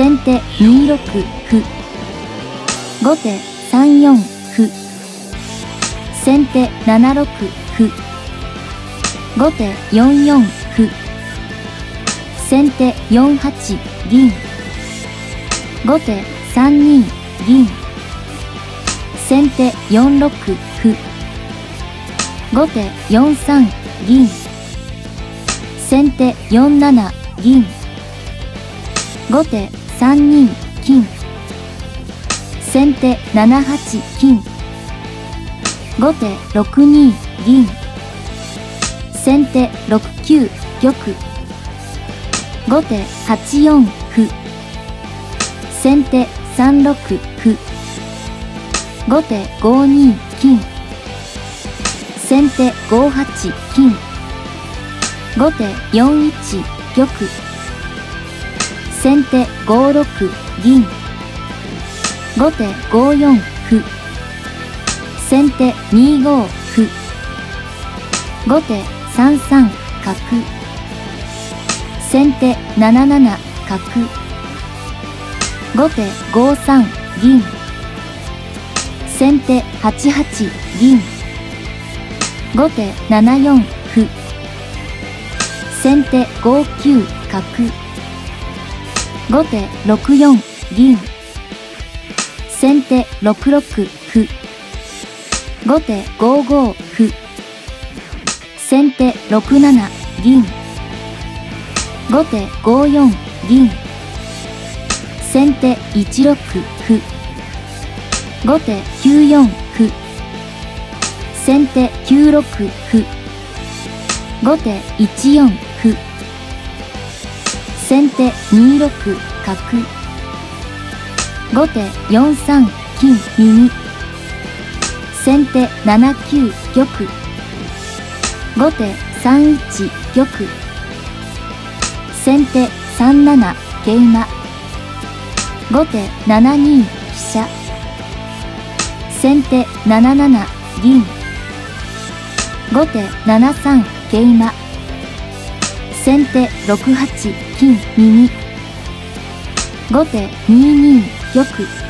先手2六歩。後手3四歩。先手7六歩。後手4四歩。先手4八銀。後手3二銀。先手4六歩。後手4三銀。先手4七銀。後手3二金。先手7八金。後手6二銀。先手6九玉。後手8四歩。先手3六歩。後手5二金。先手5八金。後手4一玉。先手5六銀。後手5四歩。先手2五歩。後手3三角。先手7七角。後手5三銀。先手8八銀。後手7四歩。先手5九角。後手6四銀。先手6六歩。後手5五歩。先手6七銀。後手5四銀。先手1六歩。後手9四歩。先手9六歩。後手1四歩。先手2六角。後手4三金右。先手7九玉。後手3一玉。先手3七桂馬。後手7二飛車。先手7七銀。後手7三桂馬。先手6八金右。後手2二玉。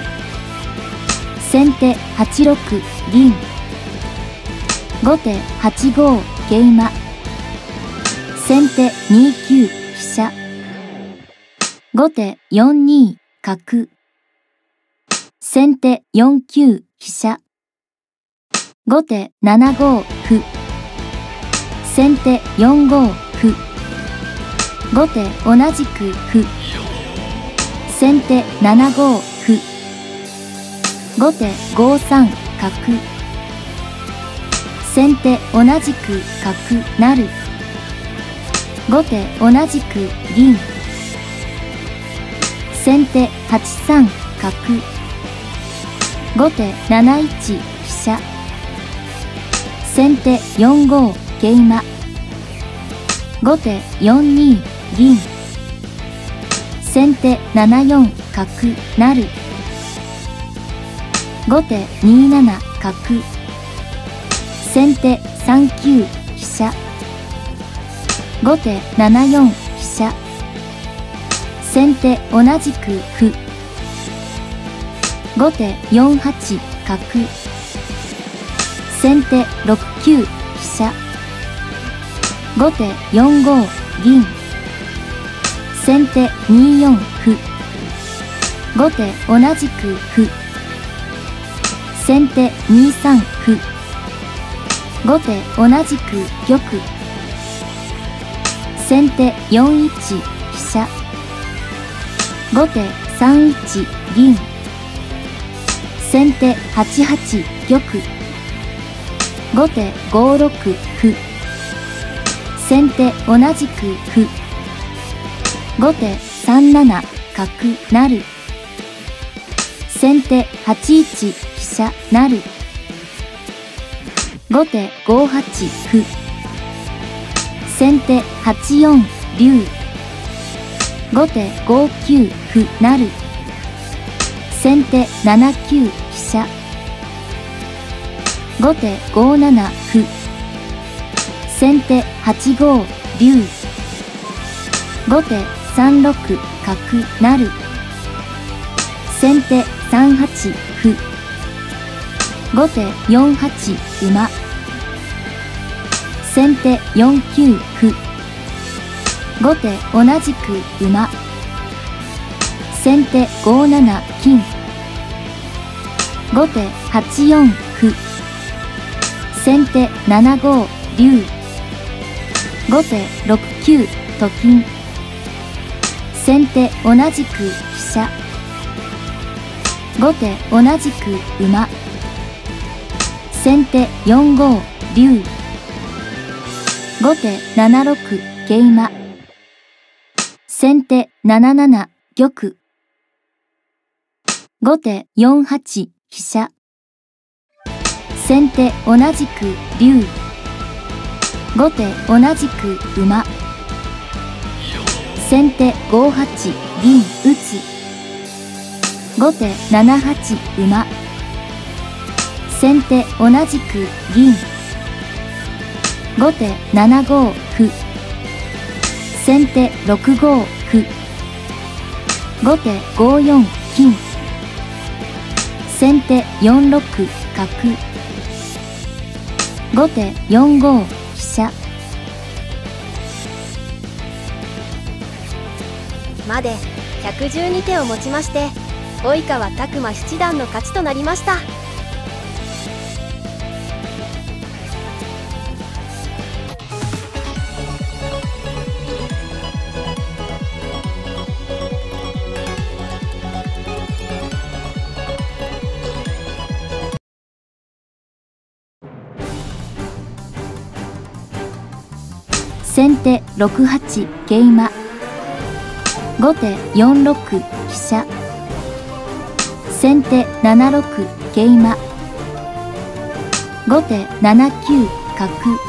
先手8六銀。後手8五桂馬。先手2九飛車。後手4二角。先手4九飛車。後手7五歩。先手4五歩。後手同じく歩。先手7五歩。後手5三角。先手同じく角成。後手同じく銀。先手8三角。後手7一飛車。先手4五桂馬。後手4二銀。先手7四角成。後手2七角。先手3九飛車。後手7四飛車。先手同じく歩。後手4八角。先手6九飛車。後手4五銀。先手2四歩。後手同じく歩。先手2三歩。後手同じく玉。先手4一飛車。後手3一銀。先手8八玉。後手5六歩。先手同じく歩。後手3七角成。先手8一飛車成。後手5八歩。先手8四竜。後手5九歩成。先手7九飛車。後手5七歩。先手8五竜。後手3六角成。 先手3八歩。後手4八馬。先手4九歩。後手同じく馬。先手5七金。後手8四歩。先手7五竜。後手6九と金。先手同じく飛車。後手同じく馬。先手4五竜。後手7六桂馬。先手7七玉。後手4八飛車。先手同じく竜。後手同じく馬。先手5八銀打つ。後手7八馬。先手同じく銀。後手7五歩。先手6五歩。後手5四金。先手4六角。後手4五飛車。 まで112手をもちまして及川拓馬七段の勝ちとなりました。 先手6八桂馬。後手4六飛車。先手7六桂馬。後手7九角。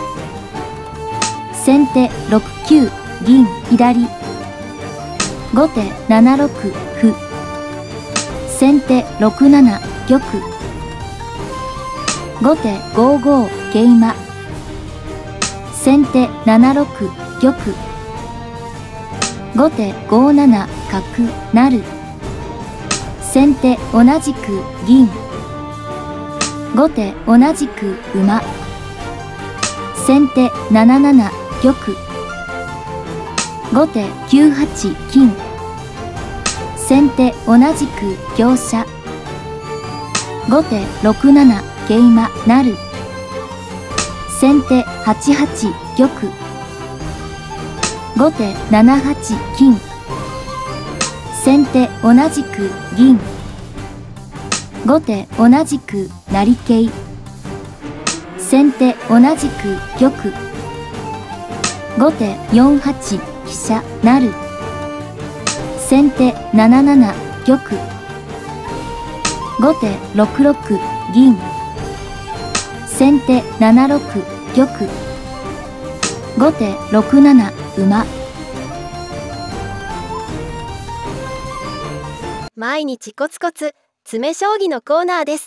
先手6九銀左。後手7六歩。先手6七玉。後手5五桂馬。先手7六玉。後手5七角成。先手同じく銀。後手同じく馬。先手7七玉。後手9八金。先手同じく香車。後手6七桂馬成。先手8八玉。後手7八金。先手同じく銀。後手同じく成桂。先手同じく玉。後手4八飛車成。先手7七玉。後手6六銀。先手7六玉。後手6七馬。 毎日コツコツ詰め将棋のコーナーです。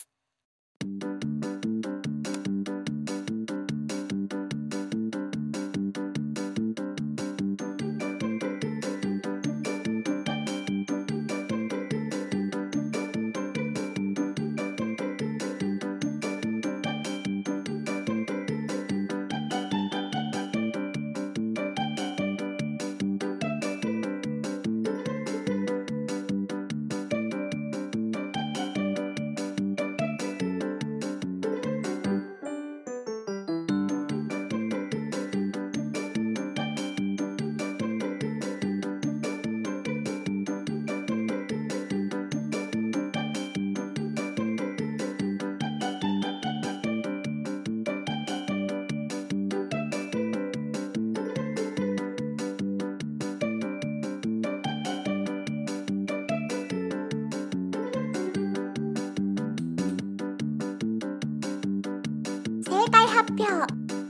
正解発表。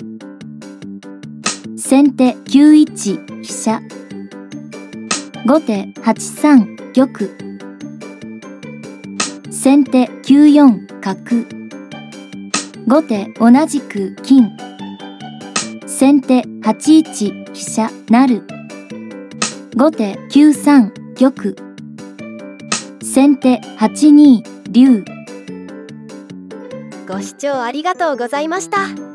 先手9一飛車。後手8三玉。先手9四角。後手同じく金。先手8一飛車成。後手9三玉。 先手8二竜。 ご視聴ありがとうございました。